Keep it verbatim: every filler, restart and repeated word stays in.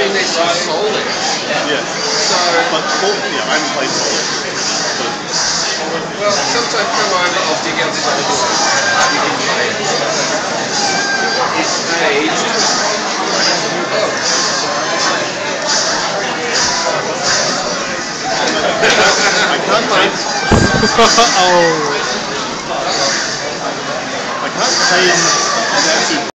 mean they still sold it. Yeah. So, but well, yeah, I haven't played Solid. Well, sometime come over, I'll dig out Solid. You can play it. It's made. Oh. I can't play. Oh. I can't play in Natsu.